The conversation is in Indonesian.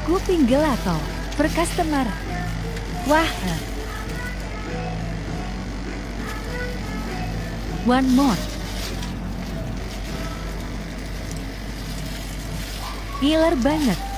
Kuping gelato per customer. Wah. One more. Killer banget.